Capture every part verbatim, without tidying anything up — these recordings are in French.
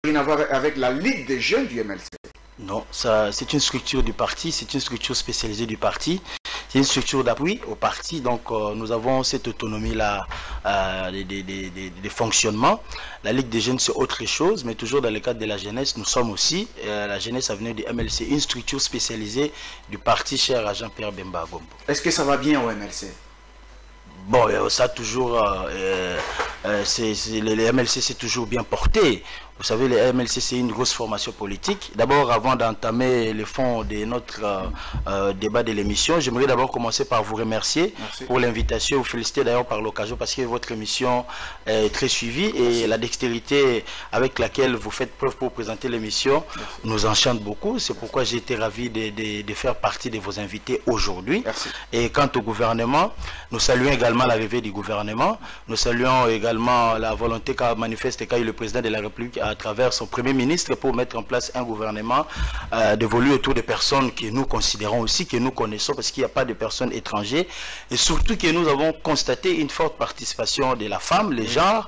rien à voir avec la Ligue des jeunes du M L C. Non, c'est une structure du parti, c'est une structure spécialisée du parti, c'est une structure d'appui au parti, donc euh, nous avons cette autonomie-là euh, de, de, de, de, de fonctionnement. La Ligue des jeunes, c'est autre chose, mais toujours dans le cadre de la jeunesse, nous sommes aussi, euh, la jeunesse avenue du M L C, une structure spécialisée du parti cher à Jean-Pierre Bemba Gombo. Est-ce que ça va bien au M L C? Bon, ça toujours, euh, euh, c'est, les, les M L C c'est toujours bien porté. Vous savez, les M L C c'est une grosse formation politique. D'abord, avant d'entamer le fond de notre euh, euh, débat de l'émission, j'aimerais d'abord commencer par vous remercier Merci. pour l'invitation, vous féliciter d'ailleurs par l'occasion parce que votre émission est très suivie et Merci. la dextérité avec laquelle vous faites preuve pour présenter l'émission nous enchante beaucoup. C'est pourquoi j'ai été ravi de, de, de faire partie de vos invités aujourd'hui. Et quant au gouvernement, nous saluons également l'arrivée du gouvernement. Nous saluons également la volonté qu'a manifesté qu'a eu le président de la République à travers son premier ministre pour mettre en place un gouvernement euh, dévolu autour des personnes que nous considérons aussi, que nous connaissons, parce qu'il n'y a pas de personnes étrangères. Et surtout que nous avons constaté une forte participation de la femme, les genres,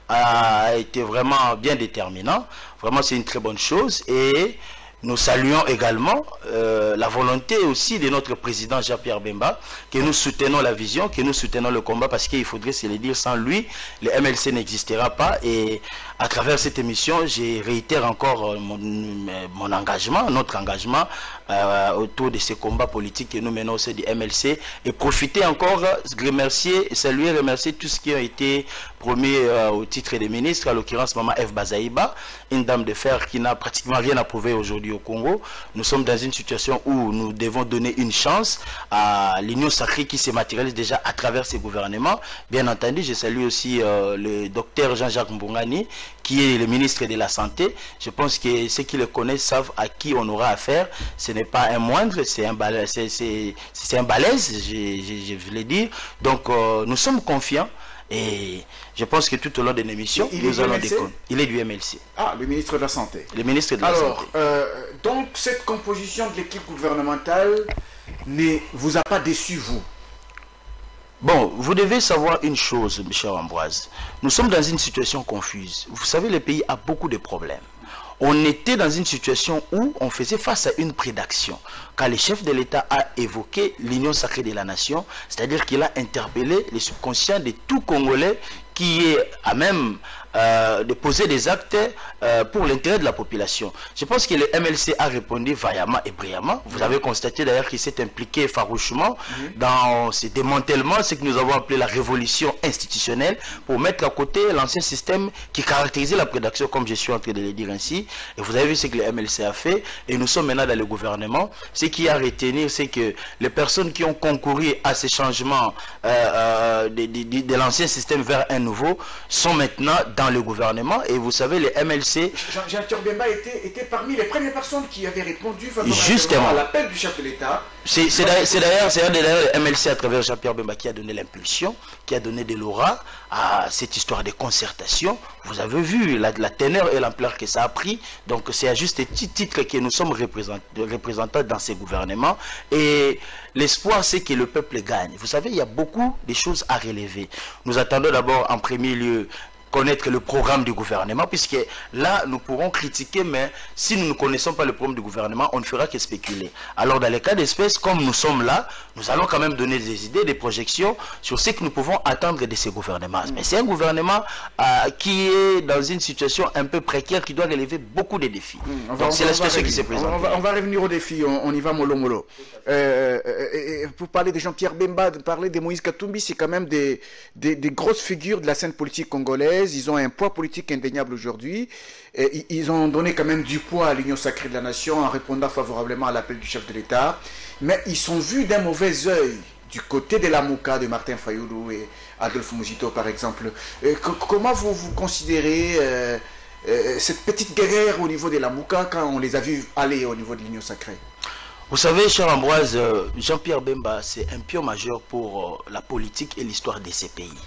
a été vraiment bien déterminant. Vraiment, c'est une très bonne chose. Et nous saluons également euh, la volonté aussi de notre président Jean-Pierre Bemba, que nous soutenons la vision, que nous soutenons le combat, parce qu'il faudrait se le dire, sans lui, le M L C n'existera pas. Et à travers cette émission, je réitère encore mon, mon engagement, notre engagement euh, autour de ces combats politiques que nous menons au sein du M L C, et profiter encore, remercier, saluer, remercier tous ceux qui ont été promis euh, au titre des ministres, à l'occurrence Maman F. Bazaïba, une dame de fer qui n'a pratiquement rien à prouver aujourd'hui au Congo. Nous sommes dans une situation où nous devons donner une chance à l'union sacrée qui se matérialise déjà à travers ces gouvernements. Bien entendu, je salue aussi euh, le docteur Jean-Jacques Mbongani, qui est le ministre de la Santé. Je pense que ceux qui le connaissent savent à qui on aura affaire. Ce n'est pas un moindre, c'est un balèze, c'est un balèze, je, je, je voulais dire. Donc euh, nous sommes confiants. Et je pense que tout au long de l'émission, nous allons déconner. Il est du M L C. Ah, le ministre de la Santé. Le ministre de la Alors, Santé. Euh, donc, cette composition de l'équipe gouvernementale ne vous a pas déçu, vous? Bon, vous devez savoir une chose, M. Ambroise. Nous sommes dans une situation confuse. Vous savez, le pays a beaucoup de problèmes. On était dans une situation où on faisait face à une prédaction. Quand le chef de l'État a évoqué l'union sacrée de la nation, c'est-à-dire qu'il a interpellé les subconscients de tout Congolais qui est à même euh, de poser des actes euh, pour l'intérêt de la population. Je pense que le M L C a répondu vaillamment et brillamment. Vous avez constaté d'ailleurs qu'il s'est impliqué farouchement mmh. dans ce démantèlement, ce que nous avons appelé la révolution institutionnelle, pour mettre à côté l'ancien système qui caractérisait la prédaction, comme je suis en train de le dire ainsi. Et vous avez vu ce que le M L C a fait, et nous sommes maintenant dans le gouvernement. Ce qui a à retenir, c'est que les personnes qui ont concouru à ces changements euh, euh, de, de, de l'ancien système vers un nouveau sont maintenant dans le gouvernement. Et vous savez, les M L C... Jean-Pierre Bemba était, était parmi les premières personnes qui avaient répondu favorablement à l'appel du chef de l'État. C'est d'ailleurs le M L C à travers Jean-Pierre Bemba qui a donné l'impulsion, qui a donné de l'aura à cette histoire de concertation. Vous avez vu la, la teneur et l'ampleur que ça a pris. Donc c'est à juste titre que nous sommes représentants dans ces gouvernements. Et l'espoir, c'est que le peuple gagne. Vous savez, il y a beaucoup de choses à relever. Nous attendons d'abord en premier lieu connaître le programme du gouvernement, puisque là, nous pourrons critiquer, mais si nous ne connaissons pas le programme du gouvernement, on ne fera que spéculer. Alors, dans les cas d'espèce, comme nous sommes là, nous allons quand même donner des idées, des projections sur ce que nous pouvons attendre de ces gouvernements. Mais c'est un gouvernement euh, qui est dans une situation un peu précaire, qui doit relever beaucoup de défis. Mmh, Donc, c'est la situation qui se présente. On va, on va revenir aux défis, on, on y va mollo mollo. Euh, euh, pour parler de Jean-Pierre Bemba, de parler de Moïse Katumbi, c'est quand même des, des, des grosses figures de la scène politique congolaise. Ils ont un poids politique indéniable aujourd'hui. Ils ont donné quand même du poids à l'union sacrée de la nation en répondant favorablement à l'appel du chef de l'État. Mais ils sont vus d'un mauvais œil du côté de la Mouka, de Martin Fayoulou et Adolphe Muzito par exemple. Comment vous, vous considérez euh, euh, cette petite guerre au niveau de la Mouka quand on les a vus aller au niveau de l'union sacrée? Vous savez, cher Ambroise, Jean-Pierre Bemba, c'est un pion majeur pour la politique et l'histoire de ces pays.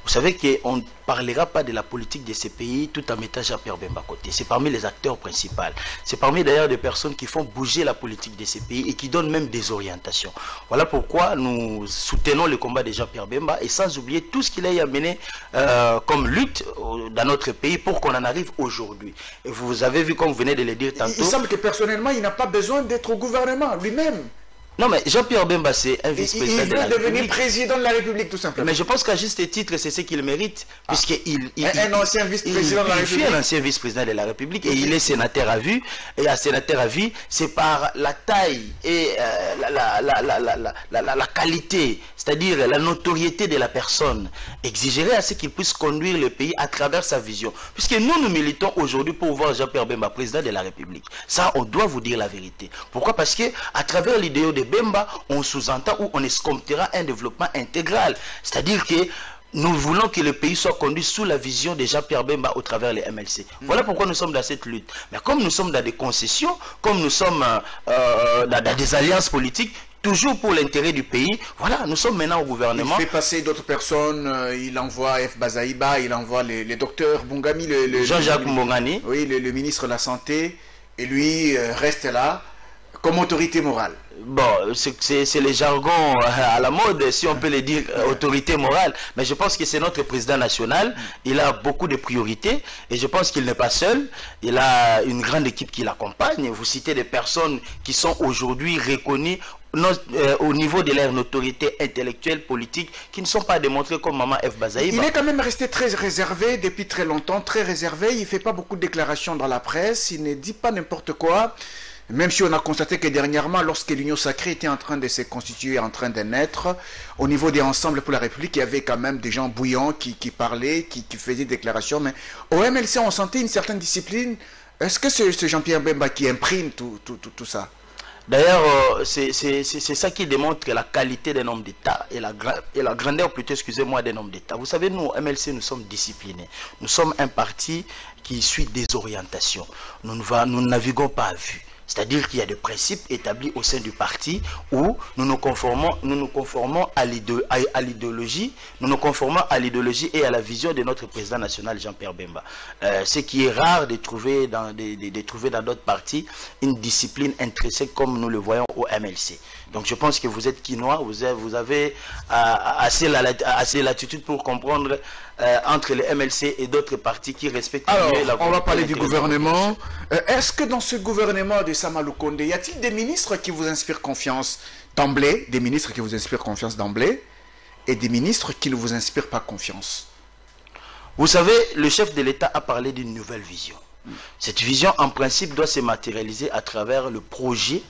Vous savez qu'on ne parlera pas de la politique de ces pays tout en mettant Jean-Pierre Bemba à côté. C'est parmi les acteurs principaux. C'est parmi d'ailleurs des personnes qui font bouger la politique de ces pays et qui donnent même des orientations. Voilà pourquoi nous soutenons le combat de Jean-Pierre Bemba et sans oublier tout ce qu'il a amené euh, comme lutte dans notre pays pour qu'on en arrive aujourd'hui. Et vous avez vu, comme vous venez de le dire tantôt... Il semble que personnellement, il n'a pas besoin d'être au gouvernement lui-même. Non, mais Jean-Pierre Bemba, c'est un vice-président de la République. Il veut devenir président de la République, tout simplement. Mais je pense qu'à juste titre, c'est ce qu'il mérite. Ah. Puisqu'il il, un, un ancien vice-président de la République. Il est un ancien vice-président de la République et il est sénateur à vue. Et à sénateur à vue, c'est par la taille et euh, la, la, la, la, la, la, la, la qualité, c'est-à-dire la notoriété de la personne, exigerait à ce qu'il puisse conduire le pays à travers sa vision. Puisque nous, nous militons aujourd'hui pour voir Jean-Pierre Bemba président de la République. Ça, on doit vous dire la vérité. Pourquoi? Parce que à travers l'idéal de Bemba, on sous-entend ou on escomptera un développement intégral. C'est-à-dire que nous voulons que le pays soit conduit sous la vision de Jean-Pierre Bemba au travers les M L C. Mmh. Voilà pourquoi nous sommes dans cette lutte. Mais comme nous sommes dans des concessions, comme nous sommes euh, dans, dans des alliances politiques, toujours pour l'intérêt du pays, voilà, nous sommes maintenant au gouvernement. Il fait passer d'autres personnes, euh, il envoie F. Bazaïba, il envoie les, les docteurs Bongami, le, le, Jean-Jacques le, Mbongani. Oui, le, le ministre de la Santé, et lui euh, reste là comme autorité morale. Bon, c'est les jargons à la mode, si on peut le dire, autorité morale. Mais je pense que c'est notre président national. Il a beaucoup de priorités et je pense qu'il n'est pas seul. Il a une grande équipe qui l'accompagne. Vous citez des personnes qui sont aujourd'hui reconnues non, euh, au niveau de leur notoriété intellectuelle, politique, qui ne sont pas démontrées comme Maman F. Bazaïba. Il est quand même resté très réservé depuis très longtemps, très réservé. Il ne fait pas beaucoup de déclarations dans la presse. Il ne dit pas n'importe quoi. Même si on a constaté que dernièrement, lorsque l'Union sacrée était en train de se constituer, en train de naître, au niveau des Ensembles pour la République, il y avait quand même des gens bouillants qui, qui parlaient, qui, qui faisaient des déclarations. Mais au M L C, on sentait une certaine discipline. Est-ce que c'est ce Jean-Pierre Bemba qui imprime tout, tout, tout, tout ça? D'ailleurs, euh, c'est ça qui démontre la qualité d'un homme d'État et la, et la grandeur, plutôt, excusez-moi, d'un homme d'État. Vous savez, nous, au M L C, nous sommes disciplinés. Nous sommes un parti qui suit des orientations. Nous ne, va, nous ne naviguons pas à vue. C'est-à-dire qu'il y a des principes établis au sein du parti où nous nous conformons, nous nous conformons à l'idéologie, nous nous conformons à l'idéologie et à la vision de notre président national Jean-Pierre Bemba. Euh, ce qui est rare de trouver dans de, de, de trouver dans d'autres partis une discipline intrinsèque comme nous le voyons au M L C. Donc je pense que vous êtes quinois, vous avez, vous avez euh, assez, la, assez latitude pour comprendre euh, entre le M L C et d'autres partis qui respectent. Alors, la on va parler du gouvernement. Euh, Est-ce que dans ce gouvernement de Sama Lukonde, y a-t-il des ministres qui vous inspirent confiance d'emblée, des ministres qui vous inspirent confiance d'emblée, et des ministres qui ne vous inspirent pas confiance? Vous savez, le chef de l'État a parlé d'une nouvelle vision. Cette vision, en principe, doit se matérialiser à travers le projet,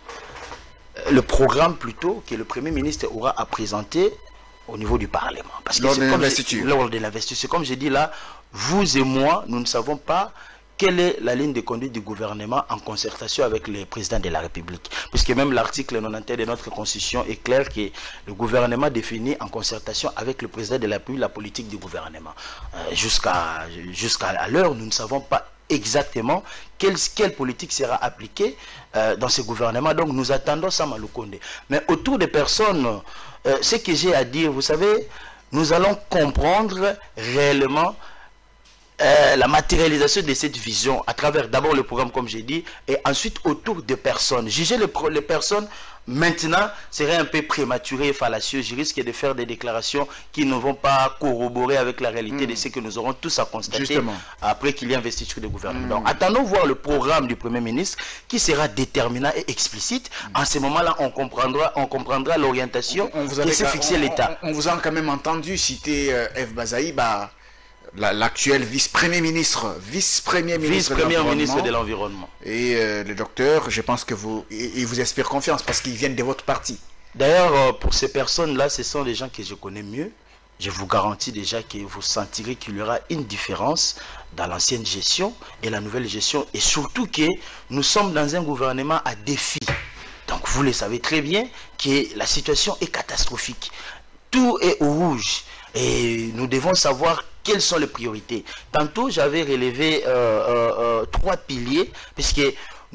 le programme plutôt, que le Premier ministre aura à présenter au niveau du Parlement. Parce que lors de l'investiture. Lors de l'investiture. C'est comme j'ai dit là, vous et moi, nous ne savons pas quelle est la ligne de conduite du gouvernement en concertation avec le président de la République. Puisque même l'article quatre-vingt-onze de notre Constitution est clair que le gouvernement définit en concertation avec le président de la République la politique du gouvernement. Euh, Jusqu'à jusqu'à l'heure, nous ne savons pas exactement quelle, quelle politique sera appliquée euh, dans ce gouvernement. Donc nous attendons Sama Lukonde. Mais autour des personnes, euh, ce que j'ai à dire, vous savez, nous allons comprendre réellement Euh, la matérialisation de cette vision à travers d'abord le programme comme j'ai dit et ensuite autour des personnes. Juger les, les personnes maintenant serait un peu prématuré et fallacieux. Je risque de faire des déclarations qui ne vont pas corroborer avec la réalité mmh. de ce que nous aurons tous à constater Justement. après qu'il y ait investiture de gouvernement. Mmh. Donc attendons voir le programme du Premier ministre qui sera déterminant et explicite. Mmh. En ce moment-là, on comprendra, on comprendra l'orientation que s'est fixé l'État. On, on vous a quand même entendu citer euh, F. Bazaïba, l'actuel vice-premier ministre, vice-premier ministre, vice ministre de l'Environnement. Et euh, le docteur, je pense que vous, il vous inspire confiance parce qu'ils viennent de votre parti. D'ailleurs, euh, pour ces personnes-là, ce sont des gens que je connais mieux. Je vous garantis déjà que vous sentirez qu'il y aura une différence dans l'ancienne gestion et la nouvelle gestion. Et surtout que nous sommes dans un gouvernement à défi. Donc vous le savez très bien que la situation est catastrophique. Tout est au rouge. Et nous devons savoir quelles sont les priorités. Tantôt, j'avais relevé euh, euh, euh, trois piliers, puisque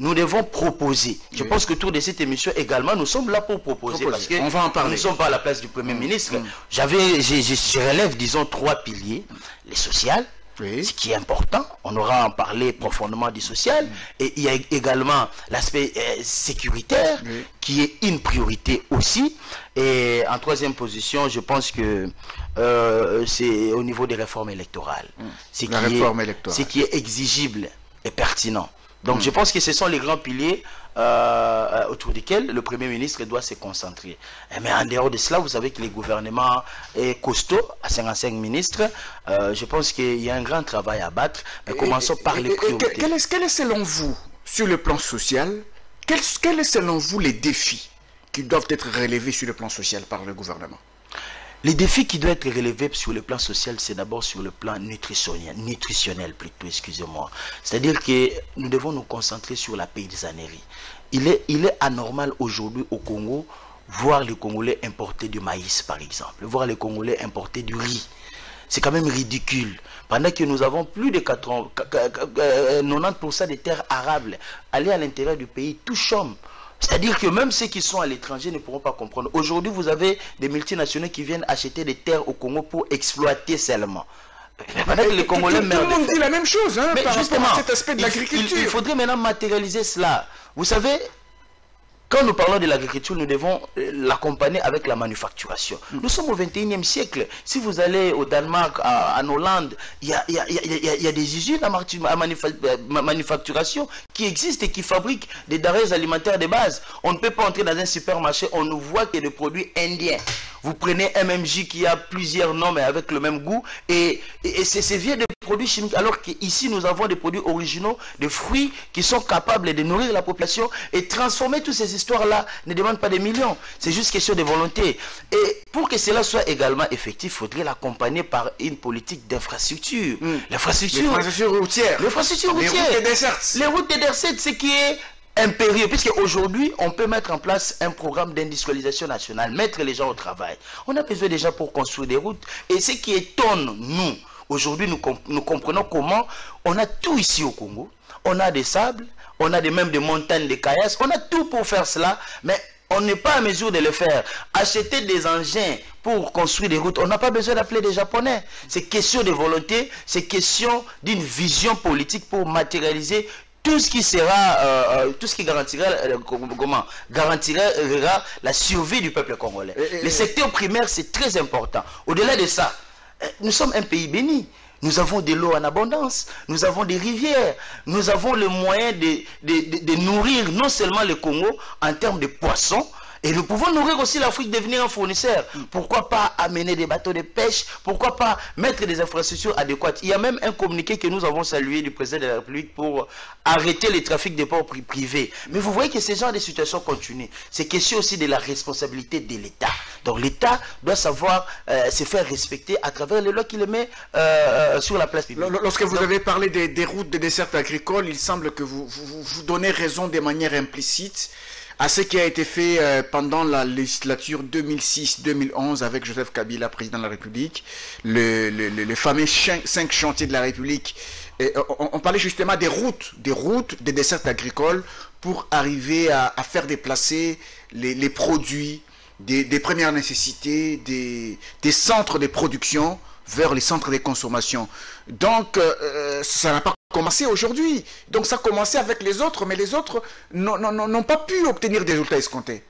nous devons proposer. Je oui. pense que autour de cette émission également, nous sommes là pour proposer. proposer. Parce que on va en parler. Nous ne sommes pas à la place du Premier mmh. ministre. Mmh. J'avais, je, je, je relève, disons, trois piliers. Les sociales, oui. ce qui est important. On aura en parlé profondément du social. Mmh. Et il y a également l'aspect euh, sécuritaire, oui. qui est une priorité aussi. Et en troisième position, je pense que euh, c'est au niveau des réformes électorales. Mmh. Ce, La qui réforme est, électorale. ce qui est exigible et pertinent. Donc mmh. je pense que ce sont les grands piliers euh, autour desquels le Premier ministre doit se concentrer. Mais en dehors de cela, vous savez que le gouvernement est costaud, à cinquante-cinq ministres. Euh, je pense qu'il y a un grand travail à battre. Mais commençons et, par et, les priorités. Quel est, quel est selon vous, sur le plan social, quel, quel est selon vous les défis qui doivent être relevés sur le plan social par le gouvernement? Les défis qui doivent être relevés sur le plan social, c'est d'abord sur le plan nutritionnel, nutritionnel plutôt, excusez-moi. C'est-à-dire que nous devons nous concentrer sur la paysannerie. Il est, il est anormal aujourd'hui au Congo, voir les Congolais importer du maïs, par exemple, voir les Congolais importer du riz. C'est quand même ridicule. Pendant que nous avons plus de quatre-vingt-dix pour cent des terres arables, aller à l'intérieur du pays, tout chôme. C'est-à-dire que même ceux qui sont à l'étranger ne pourront pas comprendre. Aujourd'hui, vous avez des multinationaux qui viennent acheter des terres au Congo pour exploiter seulement. Mais les Congolais tout, tout, tout le monde dit la même chose hein, mais par justement, rapport à cet aspect de l'agriculture. Il, il faudrait maintenant matérialiser cela. Vous savez, quand nous parlons de l'agriculture, nous devons l'accompagner avec la manufacturation. Nous sommes au vingt et unième siècle. Si vous allez au Danemark, à, en Hollande, il y a, y, a, y, a, y a des usines à, à manufa manufacturation qui existent et qui fabriquent des denrées alimentaires de base. On ne peut pas entrer dans un supermarché, on ne voit que des produits indiens. Vous prenez M M J qui a plusieurs noms mais avec le même goût et, et, et c'est vieux des produits chimiques alors qu'ici nous avons des produits originaux, des fruits qui sont capables de nourrir la population et transformer toutes ces histoires-là ne demandent pas des millions. C'est juste question de volonté. Et pour que cela soit également effectif, il faudrait l'accompagner par une politique d'infrastructure. Mmh. L'infrastructure routière. L'infrastructure routière. Les routes et dessertes. Les routes et dessertes, c'est qui est impérieux, puisque aujourd'hui on peut mettre en place un programme d'industrialisation nationale, mettre les gens au travail. On a besoin déjà pour construire des routes. Et ce qui étonne, nous, aujourd'hui, nous, comp nous comprenons comment on a tout ici au Congo. On a des sables, on a des, même des montagnes de caillasses, on a tout pour faire cela, mais on n'est pas à mesure de le faire. Acheter des engins pour construire des routes, on n'a pas besoin d'appeler des Japonais. C'est question de volonté, c'est question d'une vision politique pour matérialiser tout ce qui sera, euh, tout ce qui garantira, euh, comment, garantira la survie du peuple congolais. Et, et, le secteur primaire, c'est très important. Au-delà de ça, nous sommes un pays béni. Nous avons de l'eau en abondance, nous avons des rivières, nous avons le moyen de, de, de, de nourrir non seulement le Congo en termes de poissons, et nous pouvons nourrir aussi l'Afrique, devenir un fournisseur. Pourquoi pas amener des bateaux de pêche? Pourquoi pas mettre des infrastructures adéquates? Il y a même un communiqué que nous avons salué du président de la République pour arrêter les trafics des ports privés. Mais vous voyez que ces genres de situations continuent. C'est question aussi de la responsabilité de l'État. Donc l'État doit savoir euh, se faire respecter à travers les lois qu'il met euh, sur la place publique. Lorsque vous Donc, avez parlé des, des routes de dessertes agricoles, il semble que vous, vous, vous donnez raison de manière implicite à ce qui a été fait euh, pendant la législature deux mille six deux mille onze avec Joseph Kabila, président de la République, le, le, le, le fameux cinq chantiers de la République. Et on, on parlait justement des routes, des routes, des dessertes agricoles pour arriver à, à faire déplacer les, les produits des, des premières nécessités, des, des centres de production vers les centres de consommation. Donc, euh, ça n'a pas commencé aujourd'hui. Donc, ça a commencé avec les autres, mais les autres n'ont pas pu obtenir des résultats escomptés.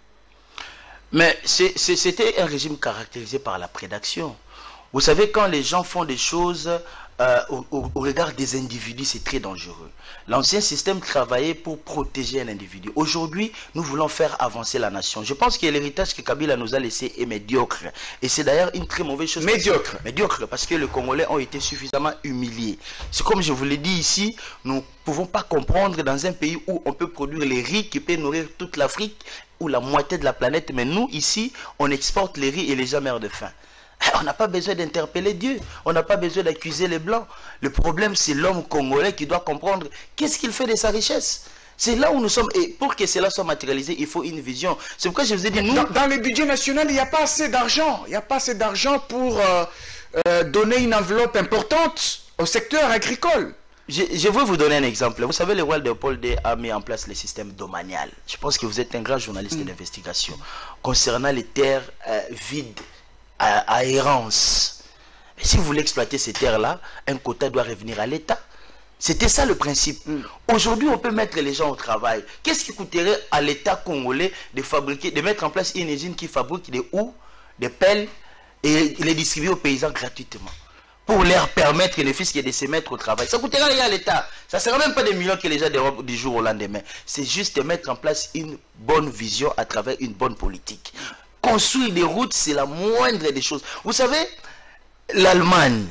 Mais c'était un régime caractérisé par la prédation. Vous savez, quand les gens font des choses euh, au, au, au regard des individus, c'est très dangereux. L'ancien système travaillait pour protéger un individu. Aujourd'hui, nous voulons faire avancer la nation. Je pense que l'héritage que Kabila nous a laissé est médiocre. Et c'est d'ailleurs une très mauvaise chose. Médiocre. Parce que, médiocre, parce que les Congolais ont été suffisamment humiliés. C'est comme je vous l'ai dit ici, nous ne pouvons pas comprendre dans un pays où on peut produire les riz qui peut nourrir toute l'Afrique ou la moitié de la planète. Mais nous, ici, on exporte les riz et les gens meurent de faim. On n'a pas besoin d'interpeller Dieu. On n'a pas besoin d'accuser les Blancs. Le problème, c'est l'homme congolais qui doit comprendre qu'est-ce qu'il fait de sa richesse. C'est là où nous sommes. Et pour que cela soit matérialisé, il faut une vision. C'est pourquoi je vous ai dit, nous... Dans, dans le budget national, il n'y a pas assez d'argent. Il n'y a pas assez d'argent pour euh, euh, donner une enveloppe importante au secteur agricole. je, je veux vous donner un exemple. Vous savez, le roi Léopold deux a mis en place le système domanial. Je pense que vous êtes un grand journaliste mmh. d'investigation. Concernant les terres euh, vides, à, à errance. Et si vous voulez exploiter ces terres-là, un quota doit revenir à l'État. C'était ça le principe. Mm. Aujourd'hui, on peut mettre les gens au travail. Qu'est-ce qui coûterait à l'État congolais de fabriquer, de mettre en place une usine qui fabrique des houes, des pelles et les distribuer aux paysans gratuitement pour leur permettre les fils de se mettre au travail? Ça coûtera rien à l'État. Ça ne sera même pas des millions que les gens dérobent du jour au lendemain. C'est juste de mettre en place une bonne vision à travers une bonne politique. Construire des routes, c'est la moindre des choses. Vous savez, l'Allemagne,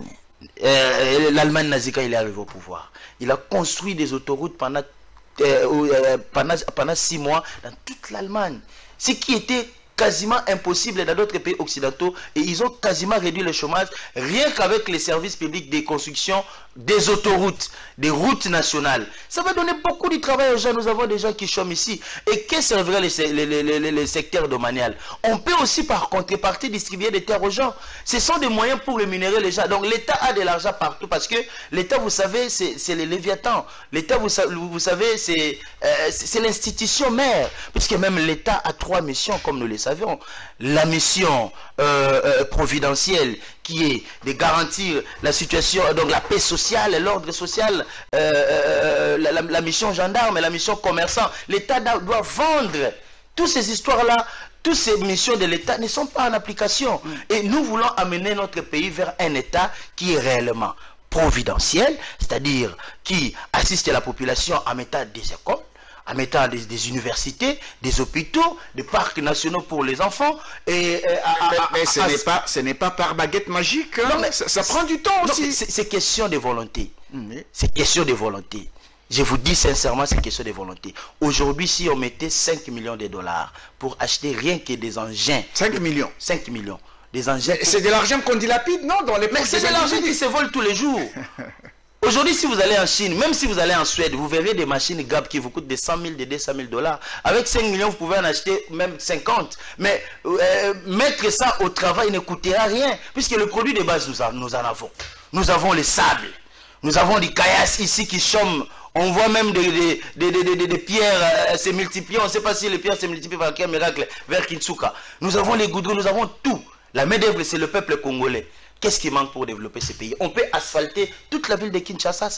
euh, l'Allemagne nazie, quand il est arrivé au pouvoir, il a construit des autoroutes pendant, euh, pendant, pendant six mois dans toute l'Allemagne. Ce qui était quasiment impossible dans d'autres pays occidentaux, et ils ont quasiment réduit le chômage rien qu'avec les services publics des constructions des autoroutes, des routes nationales. Ça va donner beaucoup de travail aux gens. Nous avons des gens qui chôment ici. Et que servirait les, les, les, les, les secteurs domanial? On peut aussi par contrepartie distribuer des terres aux gens. Ce sont des moyens pour rémunérer les gens. Donc l'État a de l'argent partout parce que l'État, vous savez, c'est les Léviathans. L'État, vous, vous savez, c'est euh, l'institution mère. Puisque même l'État a trois missions, comme nous le savions. La mission euh, euh, providentielle, qui est de garantir la situation, donc la paix sociale, l'ordre social, euh, euh, la, la, la mission gendarme et la mission commerçant. L'État doit vendre. Toutes ces histoires-là, toutes ces missions de l'État ne sont pas en application. Mm. Et nous voulons amener notre pays vers un État qui est réellement providentiel, c'est-à-dire qui assiste la population en mettant des écoles, en mettant des, des universités, des hôpitaux, des parcs nationaux pour les enfants. Et, euh, mais, à, mais ce n'est pas, ce n'est pas par baguette magique. Hein. Non, mais ça, ça prend du temps aussi. C'est question de volonté. Mmh. C'est question de volonté. Je vous dis sincèrement, c'est question de volonté. Aujourd'hui, si on mettait cinq millions de dollars pour acheter rien que des engins. cinq millions. cinq millions. Des engins. C'est de l'argent qu'on dilapide, non, dans les. Mais c'est de l'argent qui se vole tous les jours. Aujourd'hui, si vous allez en Chine, même si vous allez en Suède, vous verrez des machines G A B qui vous coûtent des cent mille, des deux cent mille dollars. Avec cinq millions, vous pouvez en acheter même cinquante. Mais euh, mettre ça au travail ne coûtera rien, puisque le produit de base, nous en, nous en avons. Nous avons les sables. Nous avons des caillasses ici qui chôment. On voit même des, des, des, des, des, des pierres euh, se multiplier. On ne sait pas si les pierres se multiplient par quel miracle vers Kinsuka. Nous avons les goudrons, nous avons tout. La main-d'œuvre, c'est le peuple congolais. Qu'est-ce qui manque pour développer ce pays? On peut asphalter toute la ville de Kinshasa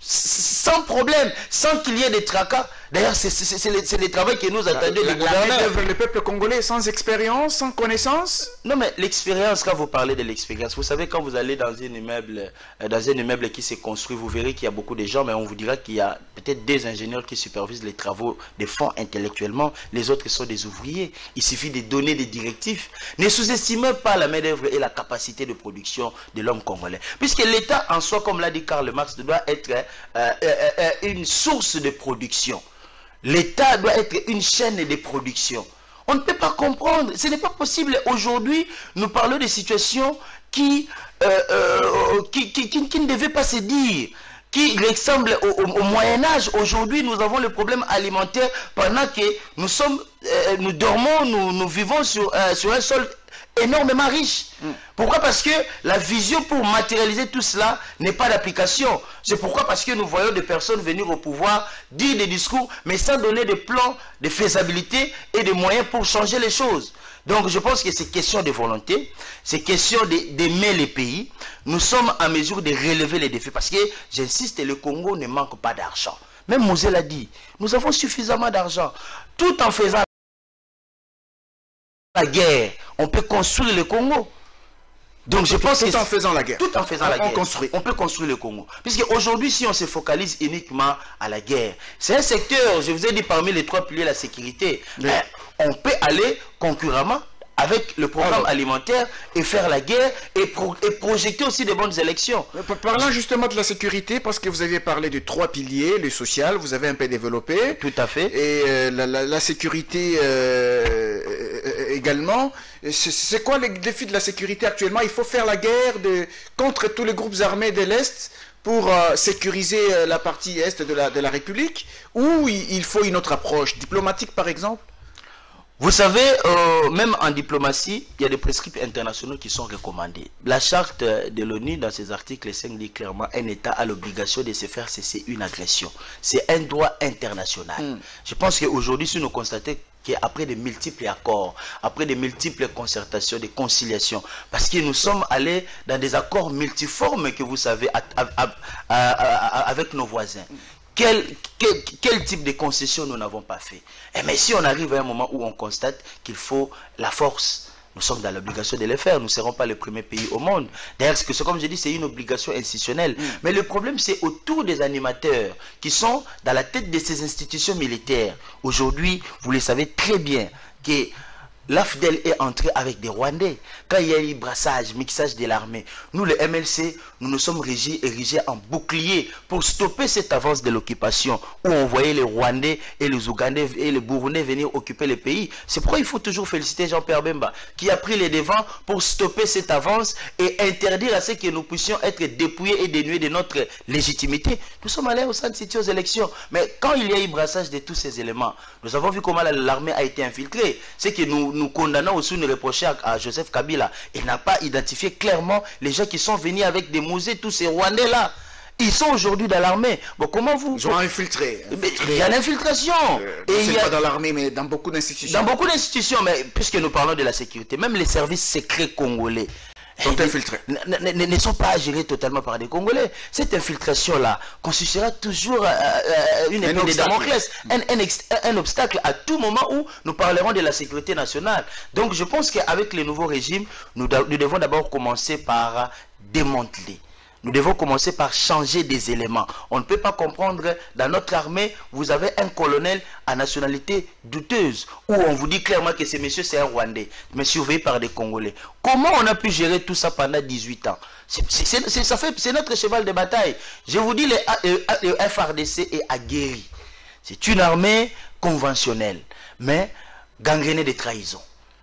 sans problème, sans qu'il y ait des tracas. D'ailleurs, c'est le travail que nous attendons des gouverneurs. Le peuple congolais sans expérience, sans connaissance? Non, mais l'expérience, quand vous parlez de l'expérience, vous savez, quand vous allez dans un immeuble, dans un immeuble qui s'est construit, vous verrez qu'il y a beaucoup de gens, mais on vous dira qu'il y a peut-être des ingénieurs qui supervisent les travaux des fonds intellectuellement, les autres sont des ouvriers. Il suffit de donner des directives. Ne sous-estimez pas la main-d'œuvre et la capacité de production de l'homme congolais. Puisque l'État en soi, comme l'a dit Karl Marx, doit être euh, euh, euh, une source de production. L'État doit être une chaîne de production. On ne peut pas comprendre. Ce n'est pas possible. Aujourd'hui, nous parlons de situations qui, euh, euh, qui, qui, qui, qui ne devaient pas se dire, qui ressemblent au, au, au Moyen-Âge. Aujourd'hui, nous avons le problème alimentaire pendant que nous, sommes, euh, nous dormons, nous, nous vivons sur, euh, sur un sol énormément riche. Mm. Pourquoi? Parce que la vision pour matérialiser tout cela n'est pas d'application. C'est pourquoi? Parce que nous voyons des personnes venir au pouvoir, dire des discours, mais sans donner de plans de faisabilité et de moyens pour changer les choses. Donc je pense que c'est question de volonté, c'est question d'aimer les pays. Nous sommes en mesure de relever les défis parce que, j'insiste, le Congo ne manque pas d'argent. Même Moselle l'a dit, nous avons suffisamment d'argent. Tout en faisant la guerre, on peut construire le Congo. Donc je pense tout que en faisant la guerre. Tout en faisant on, la on guerre. Construit. On peut construire le Congo. Puisque aujourd'hui, si on se focalise uniquement à la guerre, c'est un secteur, je vous ai dit, parmi les trois piliers de la sécurité. Oui. On peut aller concurremment avec le programme Alors, alimentaire et faire la guerre et, pro et projeter aussi de bonnes élections. Parlant justement de la sécurité, parce que vous aviez parlé de trois piliers, le social, vous avez un peu développé. Tout à fait. Et euh, la, la, la sécurité euh, euh, également. C'est quoi les défis de la sécurité actuellement? Il faut faire la guerre de, contre tous les groupes armés de l'Est pour euh, sécuriser euh, la partie Est de la, de la République, ou il, il faut une autre approche, diplomatique par exemple? Vous savez, euh, même en diplomatie, il y a des prescripts internationaux qui sont recommandés. La charte de l'ONU, dans ses articles cinq, dit clairement un État a l'obligation de se faire cesser une agression. C'est un droit international. Mm. Je pense qu'aujourd'hui, si nous constatons qu'après de multiples accords, après de multiples concertations, des conciliations, parce que nous sommes allés dans des accords multiformes que vous savez, à, à, à, à, à, avec nos voisins. Quel, quel, quel type de concession nous n'avons pas fait? Et mais si on arrive à un moment où on constate qu'il faut la force, nous sommes dans l'obligation de le faire. Nous ne serons pas le premier pays au monde. D'ailleurs, ce que, comme je dis, c'est une obligation institutionnelle. Mm. Mais le problème, c'est autour des animateurs qui sont dans la tête de ces institutions militaires. Aujourd'hui, vous le savez très bien que l'A F D E L est entré avec des Rwandais. Quand il y a eu brassage, mixage de l'armée, nous, le M L C, nous nous sommes régis, érigés en bouclier pour stopper cette avance de l'occupation où on voyait les Rwandais et les Ougandais et les Burundais venir occuper le pays. C'est pourquoi il faut toujours féliciter Jean-Pierre Bemba qui a pris les devants pour stopper cette avance et interdire à ce que nous puissions être dépouillés et dénués de notre légitimité. Nous sommes allés au Centre City aux élections. Mais quand il y a eu brassage de tous ces éléments, nous avons vu comment l'armée a été infiltrée. C'est que nous nous condamnons aussi, nous reprochons à, à Joseph Kabila. Il n'a pas identifié clairement les gens qui sont venus avec des musées, tous ces Rwandais-là. Ils sont aujourd'hui dans l'armée. Bon, comment vous... Ils ont infiltré. infiltré. Il y a l'infiltration. Euh, et il y a... pas dans l'armée, mais dans beaucoup d'institutions. Dans beaucoup d'institutions, mais puisque nous parlons de la sécurité, même les services secrets congolais sont infiltrés. Ne, ne, ne sont pas gérés totalement par des Congolais. Cette infiltration-là constituera toujours euh, euh, une épée de Damoclès, un, un, un obstacle à tout moment où nous parlerons de la sécurité nationale. Donc je pense qu'avec les nouveaux régimes, nous, nous devons d'abord commencer par démanteler. Nous devons commencer par changer des éléments. On ne peut pas comprendre, dans notre armée, vous avez un colonel à nationalité douteuse, où on vous dit clairement que ce monsieur c'est un Rwandais, mais surveillé par des Congolais. Comment on a pu gérer tout ça pendant dix-huit ans? C'est notre cheval de bataille. Je vous dis, le, le F R D C est aguerri. C'est une armée conventionnelle, mais gangrénée de trahison.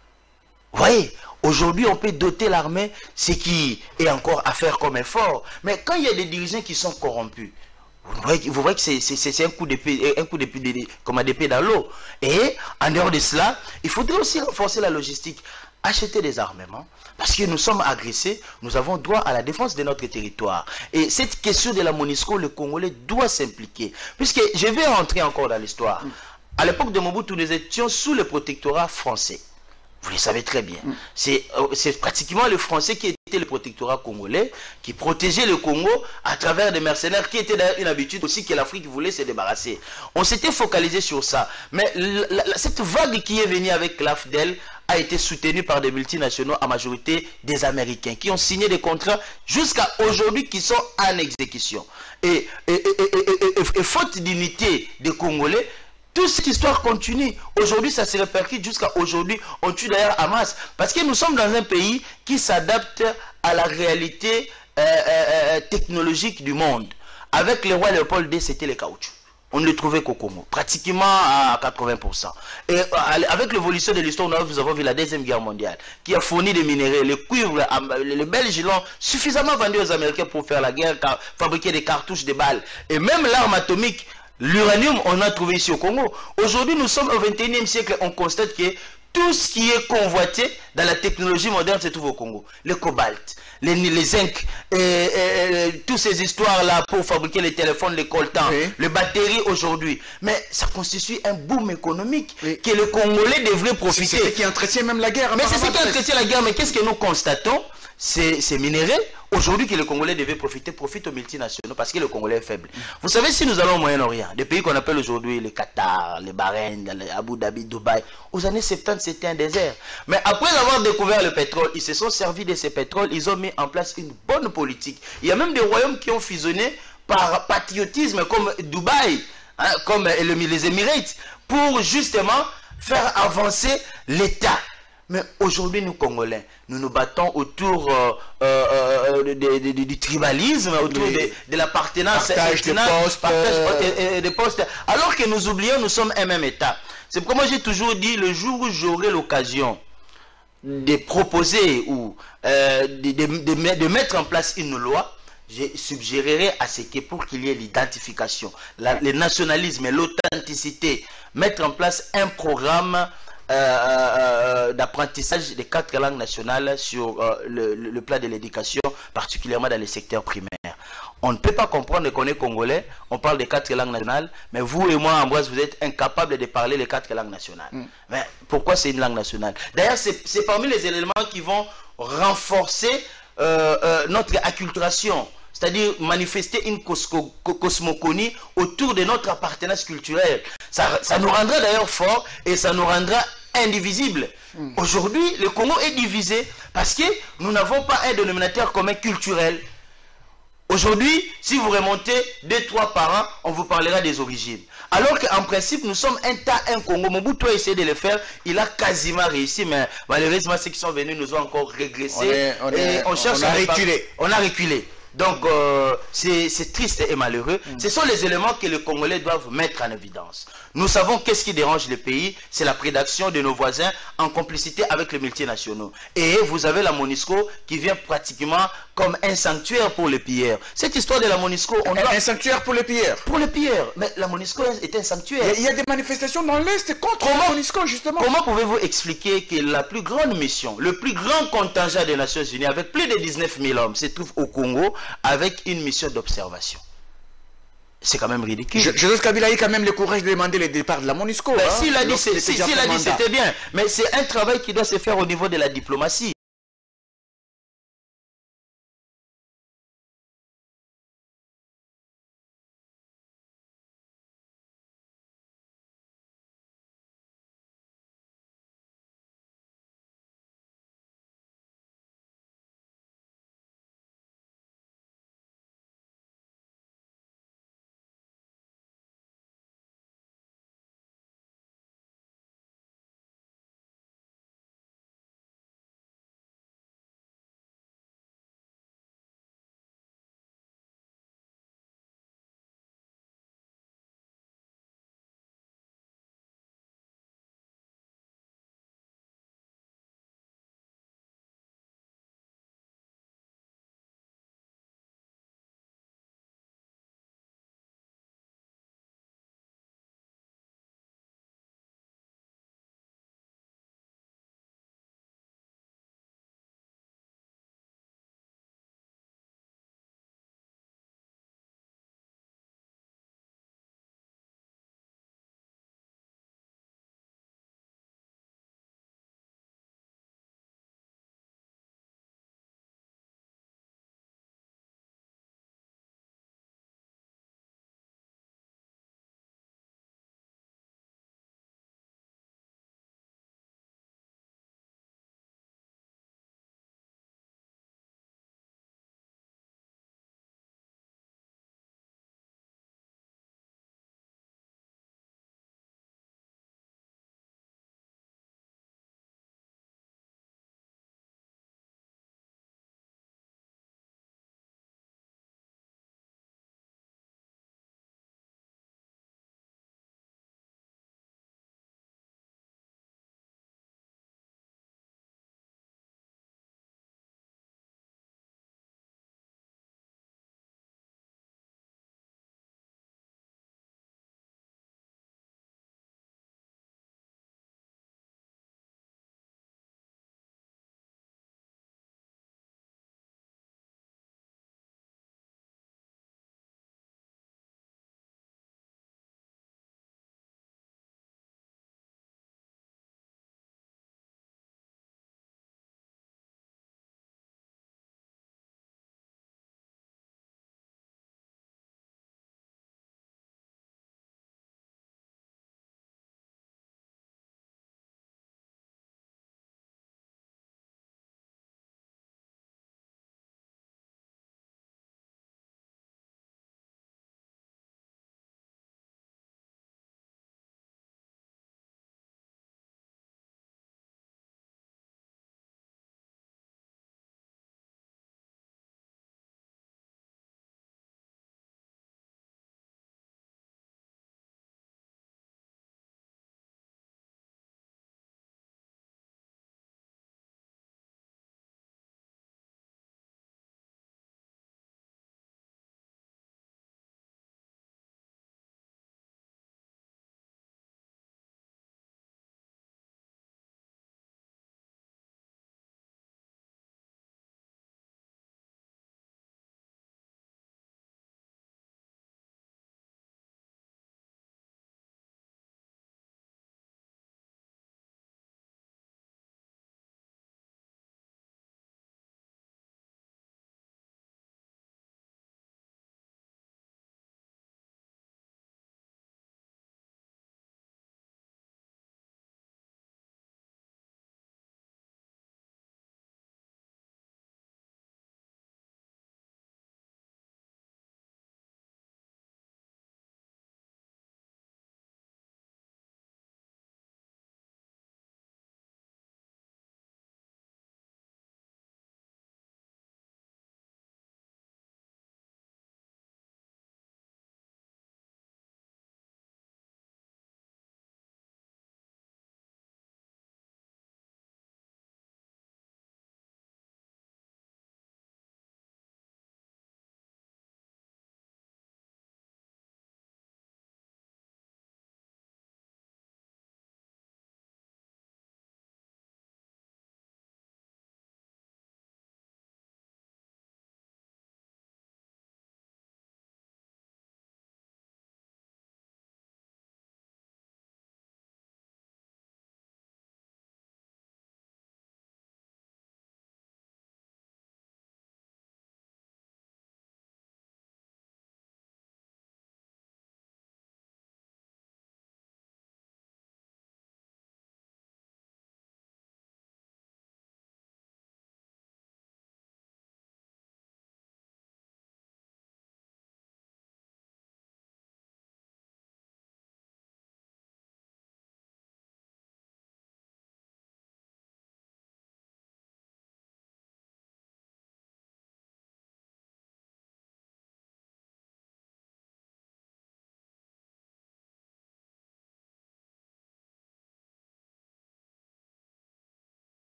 Vous voyez, aujourd'hui, on peut doter l'armée, ce qui est encore à faire comme effort. Mais quand il y a des dirigeants qui sont corrompus, vous voyez, vous voyez que c'est un coup d'épée, un coup d'épée, comme un d'épée dans l'eau. Et en dehors de cela, il faudrait aussi renforcer la logistique. Acheter des armements, parce que nous sommes agressés, nous avons droit à la défense de notre territoire. Et cette question de la MONUSCO, le Congolais doit s'impliquer. Puisque je vais rentrer encore dans l'histoire. À l'époque de Mobutu, nous étions sous le protectorat français. Vous le savez très bien. C'est euh, pratiquement les Français qui étaient le protectorat congolais, qui protégeaient le Congo à travers des mercenaires qui étaient d'ailleurs une habitude aussi que l'Afrique voulait se débarrasser. On s'était focalisé sur ça. Mais la, la, cette vague qui est venue avec l'A F D E L a été soutenue par des multinationaux, à majorité des Américains, qui ont signé des contrats jusqu'à aujourd'hui qui sont en exécution. Et, et, et, et, et, et, et faute d'unité des Congolais, toute cette histoire continue. Aujourd'hui, ça se répercute jusqu'à aujourd'hui. On tue d'ailleurs Hamas. Parce que nous sommes dans un pays qui s'adapte à la réalité euh, euh, technologique du monde. Avec le roi Léopold deux, c'était le caoutchouc. On ne le trouvait qu'au Congo, pratiquement à quatre-vingts pour cent. Et avec l'évolution de l'histoire, nous avons vu la Deuxième Guerre mondiale, qui a fourni des minéraux, le cuivre, les Belges l'ont suffisamment vendu aux Américains pour faire la guerre, fabriquer des cartouches, des balles. Et même l'arme atomique, l'uranium, on a trouvé ici au Congo. Aujourd'hui, nous sommes au vingt et unième siècle, on constate que tout ce qui est convoité dans la technologie moderne se trouve au Congo. Le cobalt, les, les zinc, et, et, et, toutes ces histoires-là pour fabriquer les téléphones, les coltans, oui. Les batteries aujourd'hui. Mais ça constitue un boom économique, oui, que le Congolais devrait profiter. C'est ce qui entretient même la guerre. Mais c'est ce qui entretient la guerre. Mais qu'est-ce que nous constatons? Ces, ces minéraux, aujourd'hui que les Congolais devaient profiter, profitent aux multinationaux parce que le Congolais est faible. Mm. Vous savez, si nous allons au Moyen-Orient, des pays qu'on appelle aujourd'hui le Qatar, le Bahreïn, le Abu Dhabi, Dubaï, aux années soixante-dix, c'était un désert. Mais après avoir découvert le pétrole, ils se sont servis de ces pétroles, ils ont mis en place une bonne politique. Il y a même des royaumes qui ont fusionné par patriotisme, comme Dubaï, hein, comme les Émirats, pour justement faire avancer l'État. Mais aujourd'hui, nous, Congolais, nous nous battons autour euh, euh, de, de, de, du tribalisme, autour oui. de, de l'appartenance, partage de postes, partage euh... de postes, alors que nous oublions, nous sommes un même État. C'est pourquoi moi j'ai toujours dit, le jour où j'aurai l'occasion de proposer ou euh, de, de, de, de mettre en place une loi, je suggérerai à ce que pour qu'il y ait l'identification, le nationalisme et l'authenticité, mettre en place un programme euh, euh, d'apprentissage des quatre langues nationales sur euh, le, le, le plan de l'éducation, particulièrement dans les secteurs primaires. On ne peut pas comprendre qu'on est congolais, on parle des quatre langues nationales, mais vous et moi, Ambroise, vous êtes incapables de parler les quatre langues nationales. Mm. Mais pourquoi c'est une langue nationale? D'ailleurs, c'est parmi les éléments qui vont renforcer euh, euh, notre acculturation, c'est-à-dire manifester une cosco cosmogonie autour de notre appartenance culturelle. Ça, ça nous rendra d'ailleurs forts et ça nous rendra indivisibles. Mm. Aujourd'hui, le Congo est divisé parce que nous n'avons pas un dénominateur commun culturel. Aujourd'hui, si vous remontez deux, trois par an, on vous parlera des origines. Alors qu'en principe, nous sommes un tas, un Congo. Mobutu a essayé de le faire, il a quasiment réussi, mais malheureusement, ceux qui sont venus nous ont encore régressé. On, est, on, est, et on, cherche on a à reculer. On a reculé. Donc, euh, c'est triste et malheureux. Mm. Ce sont les éléments que les Congolais doivent mettre en évidence. Nous savons qu'est-ce qui dérange le pays, c'est la prédation de nos voisins en complicité avec les multinationaux. Et vous avez la MONUSCO qui vient pratiquement comme un sanctuaire pour les pilleurs. Cette histoire de la MONUSCO... On doit... Un sanctuaire pour les pilleurs. Pour les pilleurs. Mais la MONUSCO est un sanctuaire. Il y, a, il y a des manifestations dans l'Est contre comment, la MONUSCO, justement. Comment pouvez-vous expliquer que la plus grande mission, le plus grand contingent des Nations Unies, avec plus de dix-neuf mille hommes, se trouve au Congo avec une mission d'observation? C'est quand même ridicule. Joseph Kabila a eu quand même le courage de demander le départ de la MONUSCO. Ben, hein, s'il a dit, si, si, si, c'était bien. Mais c'est un travail qui doit se faire au niveau de la diplomatie.